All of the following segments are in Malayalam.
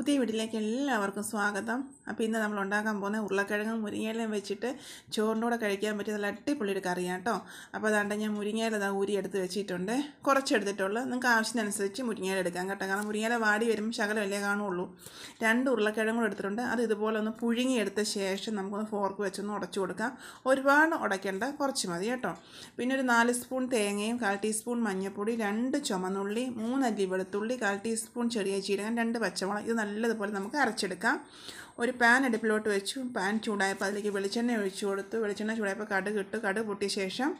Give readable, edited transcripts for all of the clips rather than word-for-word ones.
പുതിയ വീട്ടിലേക്ക് എല്ലാവർക്കും സ്വാഗതം. അപ്പോൾ ഇന്ന് നമ്മൾ ഉണ്ടാക്കാൻ പോകുന്ന ഉരുളക്കിഴങ്ങും മുരിങ്ങയിലയും വെച്ചിട്ട് ചോറിൻ്റെ കൂടെ കഴിക്കാൻ പറ്റിയ നല്ല അടിപൊളി ഒരു കറിയാണ് കേട്ടോ. അപ്പോൾ അതാണ്ട് ഞാൻ മുരിങ്ങയില ഊരി എടുത്ത് വെച്ചിട്ടുണ്ട്. കുറച്ചെടുത്തിട്ടുള്ളൂ. നിങ്ങൾക്ക് ആവശ്യത്തിനനുസരിച്ച് മുരിങ്ങയില എടുക്കാം കേട്ടോ. കാരണം മുരിങ്ങയില വാടി വരുമ്പോൾ ശകലമല്ലേ കാണുള്ളൂ. 2 ഉരുളക്കിഴങ്ങ് കൂടെ എടുത്തിട്ടുണ്ട്. അത് ഇതുപോലെ ഒന്ന് പുഴുങ്ങിയെടുത്ത ശേഷം നമുക്കൊന്ന് ഫോർക്ക് വെച്ചൊന്ന് ഉടച്ചു കൊടുക്കാം. ഒരുപാട് ഉടയ്ക്കേണ്ട, കുറച്ച് മതി കേട്ടോ. പിന്നെ ഒരു 4 സ്പൂൺ തേങ്ങയും 1/4 ടീസ്പൂൺ മഞ്ഞൾപ്പൊടി, 2 ചുമന്നുള്ളി, 3 അല്ലി വെളുത്തുള്ളി, 1/4 ടീസ്പൂൺ ചെറിയ ജീരകം, 2 പച്ചമുളക്. ഇത് നല്ലതുപോലെ നമുക്ക് അരച്ചെടുക്കാം. ഒരു പാൻ അടുപ്പിലോട്ട് വെച്ചു. പാൻ ചൂടായപ്പോൾ അതിലേക്ക് വെളിച്ചെണ്ണ ഒഴിച്ചു കൊടുത്തു. വെളിച്ചെണ്ണ ചൂടായപ്പോൾ കടുക് ഇട്ടു. കടുക് പൊട്ടിയ ശേഷം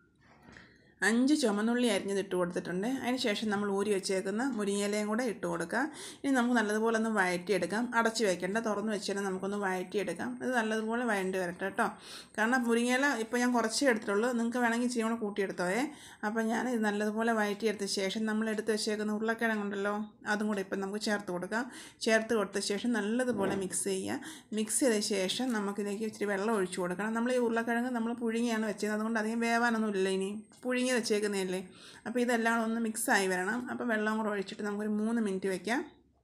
5 ചുമന്നുള്ളി അരിഞ്ഞത് ഇട്ട് കൊടുത്തിട്ടുണ്ട്. അതിന് ശേഷം നമ്മൾ ഊരി വെച്ചേക്കുന്ന മുരിങ്ങയിലയും കൂടെ ഇട്ട് കൊടുക്കുക. ഇനി നമുക്ക് നല്ലതുപോലെ ഒന്ന് വഴറ്റിയെടുക്കാം. അടച്ച് വയ്ക്കേണ്ട, തുറന്ന് വെച്ചാൽ നമുക്കൊന്ന് വഴറ്റിയെടുക്കാം. ഇത് നല്ലതുപോലെ വഴണ്ടി വരട്ടെ കേട്ടോ. കാരണം മുരിങ്ങയില ഇപ്പോൾ ഞാൻ കുറച്ചേ എടുത്തിട്ടുള്ളൂ. നിങ്ങൾക്ക് വേണമെങ്കിൽ ഇച്ചിരി കൂടെ കൂട്ടിയെടുത്തോയേ. അപ്പോൾ ഞാൻ ഇത് നല്ലതുപോലെ വഴറ്റിയെടുത്ത ശേഷം നമ്മൾ എടുത്ത് വെച്ചേക്കുന്ന ഉരുളക്കിഴങ്ങുണ്ടല്ലോ, അതും കൂടെ ഇപ്പം നമുക്ക് ചേർത്ത് കൊടുക്കാം. ചേർത്ത് കൊടുത്ത ശേഷം നല്ലതുപോലെ മിക്സ് ചെയ്യുക. മിക്സ് ചെയ്ത ശേഷം നമുക്കിതിലേക്ക് ഇച്ചിരി വെള്ളം ഒഴിച്ചു കൊടുക്കണം. നമ്മൾ ഈ ഉരുളക്കിഴങ്ങ് നമ്മൾ പുഴുങ്ങിയാണ് വെച്ചത്, അതുകൊണ്ട് അധികം വേവാനൊന്നും ഇല്ല. ഇനി പുഴുങ്ങി വെച്ചേക്കുന്നതല്ലേ. അപ്പോൾ ഇതെല്ലാം ഒന്ന് മിക്സായി വരണം. അപ്പോൾ വെള്ളം കൂടെ ഒഴിച്ചിട്ട് നമുക്കൊരു 3 മിനിറ്റ് വയ്ക്കാം.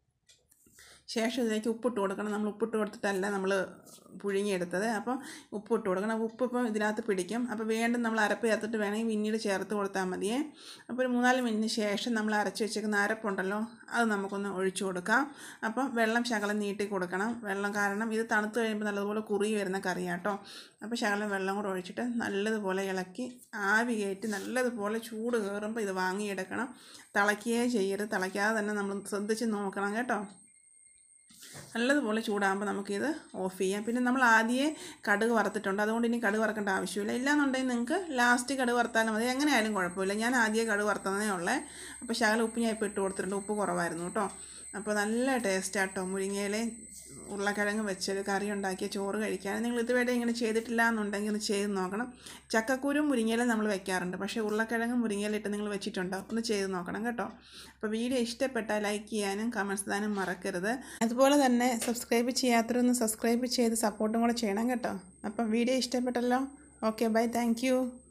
ശേഷം ഇതിലേക്ക് ഉപ്പിട്ട് കൊടുക്കണം. നമ്മൾ ഉപ്പിട്ട് കൊടുത്തിട്ടല്ല നമ്മൾ പുഴുങ്ങിയെടുത്തത്. അപ്പോൾ ഉപ്പിട്ട് കൊടുക്കണം. ഉപ്പ് ഇപ്പം ഇതിനകത്ത് പിടിക്കും. അപ്പോൾ വീണ്ടും നമ്മൾ അരപ്പ് ചേർത്തിട്ട് വേണമെങ്കിൽ പിന്നീട് ചേർത്ത് കൊടുത്താൽ മതിയേ. അപ്പോൾ ഒരു 3-4 മിനിറ്റിന് ശേഷം നമ്മൾ അരച്ച് വെച്ചേക്കുന്ന അരപ്പുണ്ടല്ലോ, അത് നമുക്കൊന്ന് ഒഴിച്ചു കൊടുക്കാം. അപ്പം വെള്ളം ശകലം നീട്ടി കൊടുക്കണം. വെള്ളം കാരണം ഇത് തണുത്ത് കഴിയുമ്പോൾ നല്ലതുപോലെ കുറുകി വരുന്ന കറിയാണ് കേട്ടോ. അപ്പോൾ ശകലം വെള്ളം കൂടെ ഒഴിച്ചിട്ട് നല്ലതുപോലെ ഇളക്കി ആവി കയറ്റി നല്ലതുപോലെ ചൂട് കയറുമ്പോൾ ഇത് വാങ്ങിയെടുക്കണം. തിളയ്ക്കുകയേ ചെയ്യരുത്. തിളയ്ക്കാതെ തന്നെ നമ്മൾ ശ്രദ്ധിച്ച് നോക്കണം കേട്ടോ. നല്ലതുപോലെ ചൂടാകുമ്പോൾ നമുക്കിത് ഓഫ് ചെയ്യാം. പിന്നെ നമ്മൾ ആദ്യമേ കടുക് വറുത്തിട്ടുണ്ട്, അതുകൊണ്ട് ഇനി കടുക് വറക്കേണ്ട ആവശ്യമില്ല. ഇല്ലാന്നുണ്ടെങ്കിൽ നിങ്ങൾക്ക് ലാസ്റ്റ് കടുക് വറുത്താലും മതി. എങ്ങനെയായാലും കുഴപ്പമില്ല. ഞാൻ ആദ്യമേ കടുക് വറുത്തതേ ഉള്ളേ. അപ്പോൾ ശകലം ഉപ്പ് ഞാൻ ഇപ്പോൾ ഇട്ട് കൊടുത്തിട്ടുണ്ട്. ഉപ്പ് കുറവായിരുന്നു കേട്ടോ. അപ്പോൾ നല്ല ടേസ്റ്റാണ് കേട്ടോ. മുരിങ്ങയിലയും ഉരുളക്കിഴങ്ങ് വെച്ചൊരു കറി ഉണ്ടാക്കിയ ചോറ് കഴിക്കാൻ. നിങ്ങൾ ഇതുവരെ ഇങ്ങനെ ചെയ്തിട്ടില്ല എന്നുണ്ടെങ്കിൽ ഒന്ന് ചെയ്ത് നോക്കണം. ചക്കക്കുരും മുരിങ്ങയിലും നമ്മൾ വെക്കാറുണ്ട്, പക്ഷേ ഉരുളക്കിഴങ്ങും മുരിങ്ങയിലിട്ട് നിങ്ങൾ വെച്ചിട്ടുണ്ടോ? ഒന്ന് ചെയ്ത് നോക്കണം കേട്ടോ. അപ്പോൾ വീഡിയോ ഇഷ്ടപ്പെട്ടാൽ ലൈക്ക് ചെയ്യാനും കമൻറ്റ്സ് ഇടാനും മറക്കരുത്. അതുപോലെ തന്നെ സബ്സ്ക്രൈബ് ചെയ്യാത്തവരൊന്ന് സബ്സ്ക്രൈബ് ചെയ്ത് സപ്പോർട്ടും കൂടെ ചെയ്യണം കേട്ടോ. അപ്പം വീഡിയോ ഇഷ്ടപ്പെട്ടല്ലോ. Okay, bye, thank U.